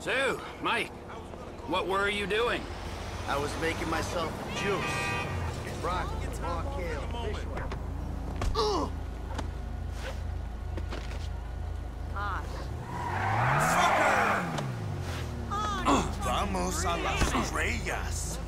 So, Mike, what were you doing? I was making myself juice. Broccoli, raw kale, fish oil. Vamos a las estrellas.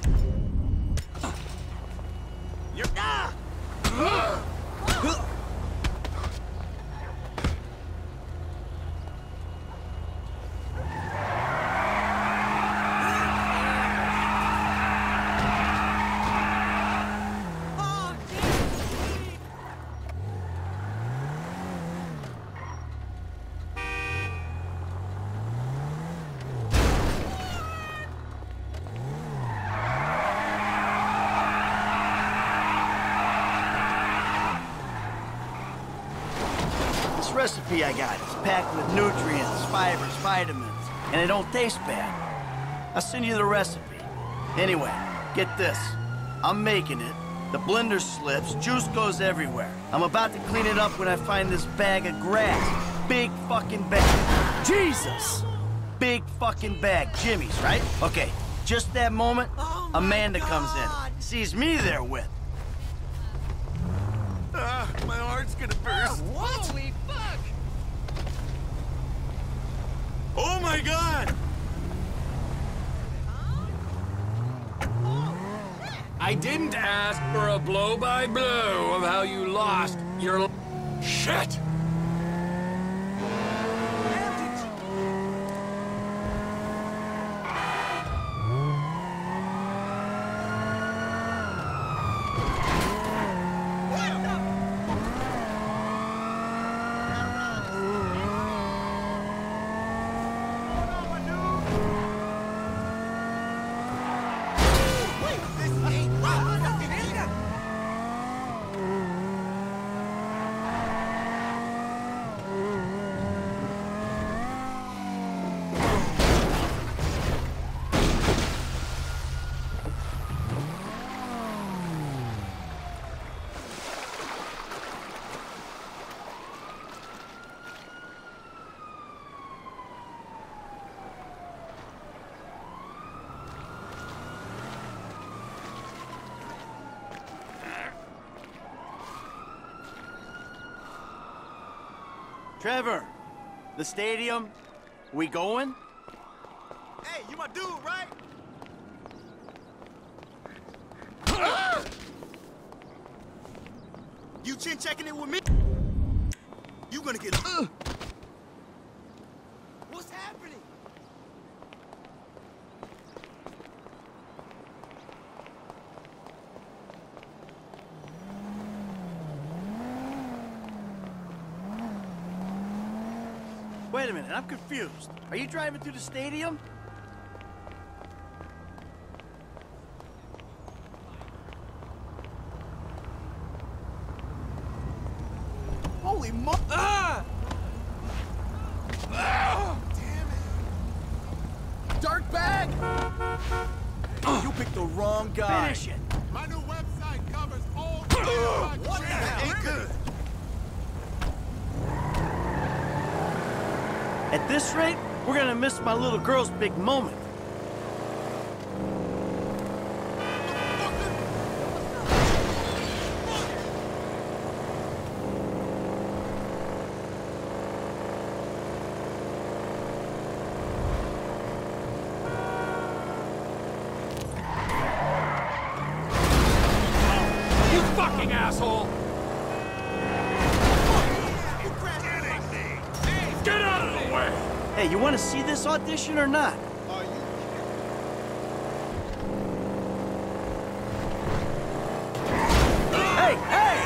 This recipe I got is packed with nutrients, fibers, vitamins, and it don't taste bad. I'll send you the recipe. Anyway, get this. I'm making it. The blender slips, juice goes everywhere. I'm about to clean it up when I find this bag of grass. Big fucking bag. Jesus! Big fucking bag. Jimmy's, right? Okay, just that moment, Amanda comes in. Sees me there with. My heart's gonna burst. Holy fuck! Oh my God! I didn't ask for a blow-by-blow of how you lost your... Shit! Trevor, the stadium, we going? Hey, you my dude, right? You chin checking it with me? You gonna get What's happening? Wait a minute, I'm confused. Are you driving through the stadium? Holy mo- Ah! Damn it. Dark bag! You picked the wrong guy. Finish it. My new website covers all What the hell? Ain't good. At this rate, we're gonna miss my little girl's big moment. You fucking asshole! Get out of the way! Hey, you wanna see this audition or not? Hey, hey!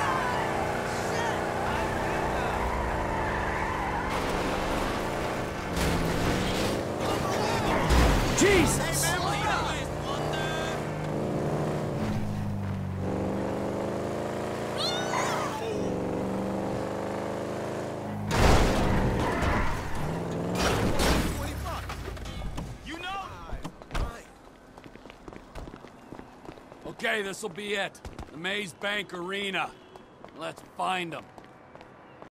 Jesus! Okay, this'll be it. The Maze Bank Arena. Let's find them.